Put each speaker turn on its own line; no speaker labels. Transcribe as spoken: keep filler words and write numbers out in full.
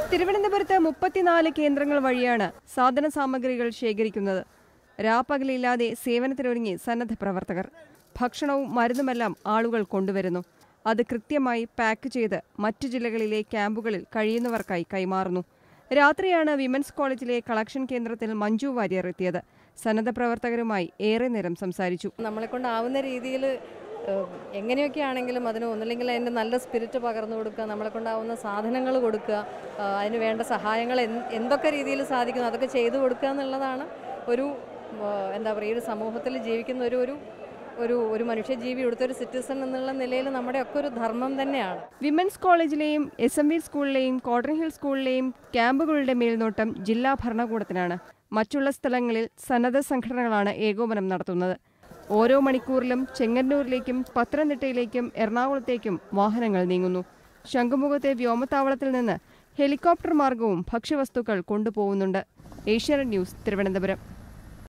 തിരുവനന്തപുരത്ത് മുപ്പത്തിനാല് കേന്ദ്രങ്ങൾ വഴിയാണ് സാധന സാമഗ്രികൾ ശേഖരിക്കുന്നത്. രാപ്പകലില്ലാതെ സേവനത്തിനൊരുങ്ങി സന്നദ്ധ പ്രവർത്തകർ. ഭക്ഷണവും മരുന്നുമെല്ലാം ആളുകൾ കൊണ്ടുവരുന്നു. അത് കൃത്യമായി പാക്ക് ചെയ്ത് മറ്റു ജില്ലകളിലെ ക്യാമ്പുകളിൽ കഴിയുന്നവർക്കായി കൈമാറുന്നു. രാത്രിയാണ് വിമൻസ് കോളേജിലെ കളക്ഷൻ കേന്ദ്രത്തിൽ മഞ്ജു വാര്യർ എത്തിയത്. സന്നദ്ധ പ്രവർത്തകരുമായി ഏറെ നേരം സംസാരിച്ചു.
നമ്മളെ കൊണ്ടാവുന്ന രീതിയിൽ എങ്ങനെയൊക്കെയാണെങ്കിലും അതിന് ഒന്നില്ലെങ്കിൽ അതിൻ്റെ നല്ല സ്പിരിറ്റ് പകർന്നു കൊടുക്കുക, നമ്മളെ കൊണ്ടാവുന്ന സാധനങ്ങൾ കൊടുക്കുക, അതിന് വേണ്ട സഹായങ്ങൾ എന്തൊക്കെ രീതിയിൽ സാധിക്കുന്നു അതൊക്കെ ചെയ്തു കൊടുക്കുക എന്നുള്ളതാണ് ഒരു എന്താ പറയുക ഒരു സമൂഹത്തിൽ ജീവിക്കുന്ന ഒരു ഒരു ഒരു ഒരു മനുഷ്യജീവി എടുത്തൊരു സിറ്റിസൺ എന്നുള്ള നിലയിൽ നമ്മുടെ ഒക്കെ ഒരു ധർമ്മം തന്നെയാണ്.
വിമൻസ് കോളേജിലെയും എസ് എം വി സ്കൂളിലെയും കോട്ടൺ ഹിൽ സ്കൂളിലെയും ക്യാമ്പുകളുടെ മേൽനോട്ടം ജില്ലാ ഭരണകൂടത്തിനാണ്. മറ്റുള്ള സ്ഥലങ്ങളിൽ സന്നദ്ധ സംഘടനകളാണ് ഏകോപനം നടത്തുന്നത്. ഓരോ മണിക്കൂറിലും ചെങ്ങന്നൂരിലേക്കും പത്തനംതിട്ടയിലേക്കും എറണാകുളത്തേക്കും വാഹനങ്ങൾ നീങ്ങുന്നു. ശംഖുമുഖത്തെ വ്യോമത്താവളത്തിൽ നിന്ന് ഹെലികോപ്റ്റർ മാർഗവും ഭക്ഷ്യവസ്തുക്കൾ കൊണ്ടുപോകുന്നുണ്ട്. ഏഷ്യാനെറ്റ് ന്യൂസ്, തിരുവനന്തപുരം.